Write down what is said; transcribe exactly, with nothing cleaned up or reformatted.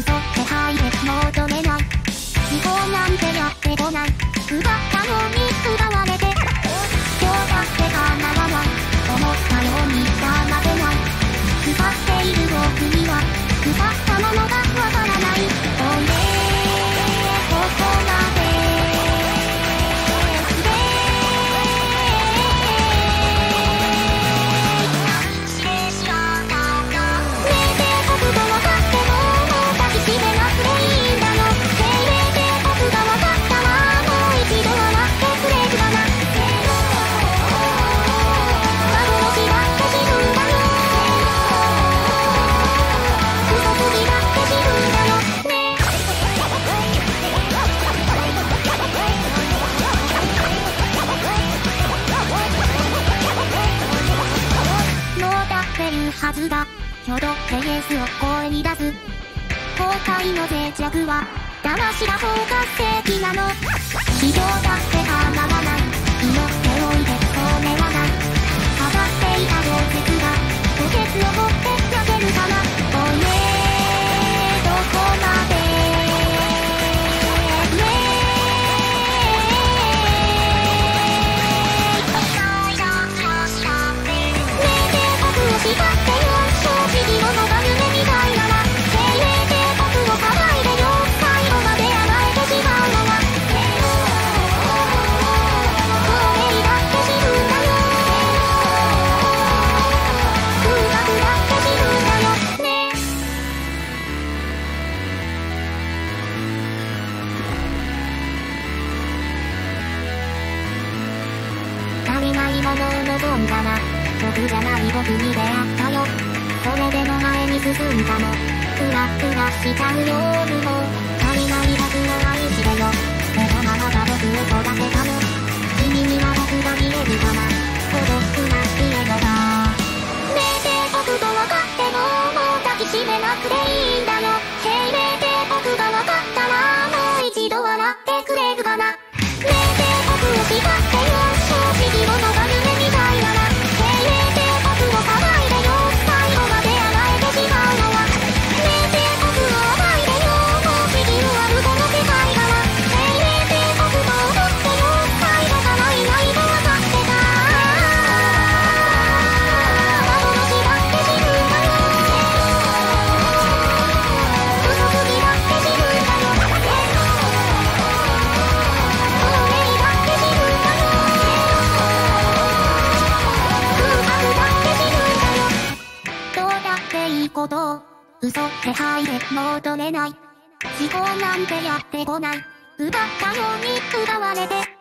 嘘手配で求めない。時効なんてやってこない。奪ったのに奪われて、今日だってかなわない。思ったようにはなれない。奪っている僕には奪ったものがわからない。おいでここまでで失礼しようかな。ねえ帝国が分かってももう抱きしめなくていいんだよ。精霊帝国が分かったらもう一度は待ってくれるかな。幻だって自分だよ。嘘つきだって自分だよね。ノーだって言うはずだ。ひょどってイエスを声に出す。後悔の脆弱は騙しだ方が正義なの。非常だって叶わない。祈っておいでそう願わない。上がっていた溶接が墓穴を掘って投げるかな。おいでどこまでねえ大丈夫したってねえ帝国を叱ってよ。正直者が夢みたいなら精霊帝国を騒いでよ。最後まで甘えてしまうのは光栄だって自分だよ。空白だって自分だよね。足りないものを望んだら僕じゃない僕に出会ったよ。それでも前に進んだの。ふらふらしちゃうよ夜も足りない僕を愛してよ。寝たままが僕を育てたの。君には僕が見えるかな。孤独な家のだ。ねえ帝国が分かってももう抱きしめなくていいんだよ。精霊帝国が分かったらもう一度笑ってくれるかな。ねえ帝国を叱ってよ。正直者が夢みたいなら精霊帝国を騒いでよ。最後まで甘えてしまうのはねえ帝国を暴いでよ。もう次終わるこの世界から精霊帝国と踊ってよ。最後からいないと分かってた。幻だって自分だよ。嘘つきだって自分だよ。光栄だって自分だよ。空白だって自分だよ。どうだっていいことを嘘手配で求めない。時効なんてやってこない。奪ったように奪われて